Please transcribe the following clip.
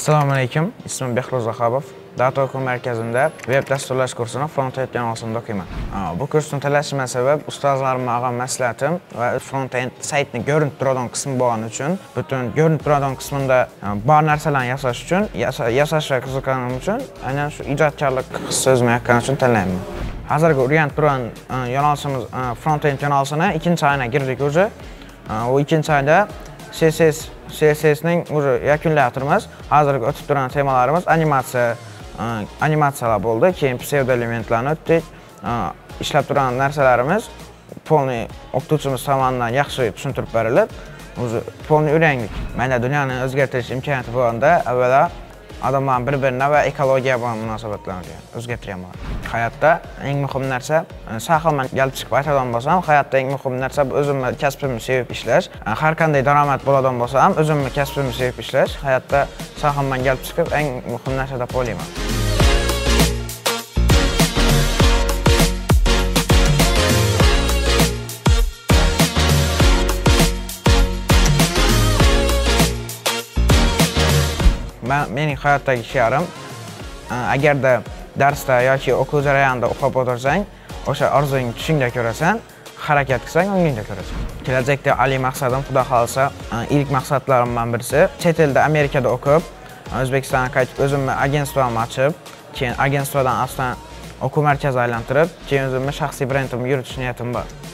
Assalomu alaykum. Ismim Behruz Vahobov. Data o'quv markazida web dasturlash kursini front-end yo'nalishida o'qiyman. Bu kursni tanlashimga sabab ustozlarimning olgan maslahatim va front-end saytni ko'rinib turadigan qismi bo'lgani uchun, butun ko'rinib turadigan qismida bor narsalarni yasash uchun, yasashga qiziqganim uchun, aynan shu ijodkorlik hissi o'zimga yoqqani uchun tanlayman. Hozirgi o'rganib turgan yo'nalishimiz front-end yo'nalishini ikkinchi oyga girdik o'zi. O ikkinchi oyda CSS'ning o'zi yakunlayapmiz. Hozirgi o'tib turgan temalarimiz animatsiyalar bo'ldi. Keyin psevdo elementlarni o'tdik. Ishlab turgan narsalarimiz polniy o'qituvchimiz tomonidan yaxshi tushuntirib berilib, o'zi polniy o'rgandik. Mana dunyoni o'zgartirish imkoniyati bo'lganda, avvalo odamlar bir-birine ve ekologiya bilan munosabatlarni o'zgartirgan. Hayotda eng muhim narsa, sohaman kelib chiqib aytadigan bo'lsam, hayotda eng muhim narsa o'zimni kasbimni sevib ishlash. Har qanday daromad bo'ladigan bo'lsa ham, o'zimni kasbimni sevib ishlash hayotda sohaman kelib chiqib eng muhim narsa deb o'ylayman. Mening hayotdagi shiarim, agarda darsda yoki o'quv jarayonida o'qib o'tirsang, o'sha orzungni tushingda ko'rasan, harakat qilsang, o'ngingda ko'rasan. Kelajakda oliy maqsadim, xudo xolasa, ilk maqsadlarimdan birisi chet elda Amerikada o'qib, O'zbekistonga qaytib o'zimni agentvamni ochib, keyin agentvadan aslan o'quv markazi aylantirib, keyin o'zimni shaxsiy brendimni yuritish niyatim bor.